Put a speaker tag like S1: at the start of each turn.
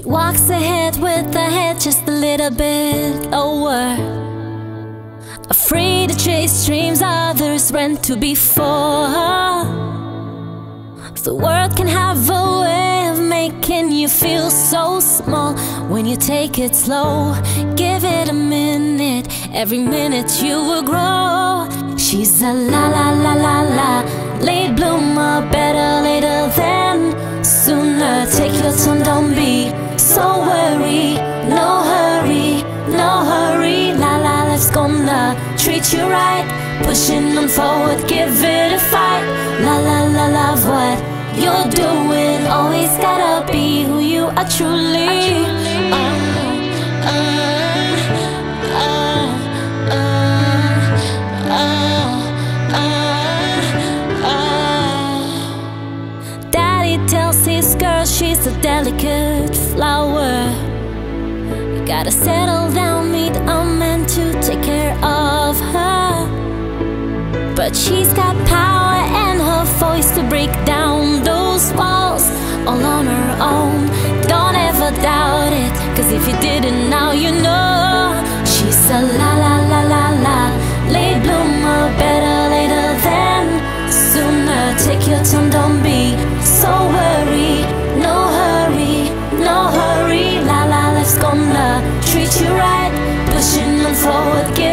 S1: Walks ahead with the head just a little bit lower, afraid to chase dreams others ran to before. The world can have a way of making you feel so small. When you take it slow, give it a minute, every minute you will grow. She's a la la la la la, late bloomer, better later than sooner. Take your time, don't be so worried, no hurry, no hurry. La la, life's gonna treat you right, pushing on forward, give it a fight. La la la, love what you're doing, always gotta be who you are truly. Daddy tells his girl she's a delicate flower. You gotta settle down, meet a man to take care of her. But she's got power and her voice to break down those walls all on her own. Don't ever doubt it, cause if you didn't, now you know. She's a la la la la la, late bloomer, better later than sooner. Take your time, don't be so worried, no hurry, no hurry. La la, life's gonna treat you right, pushing on forward,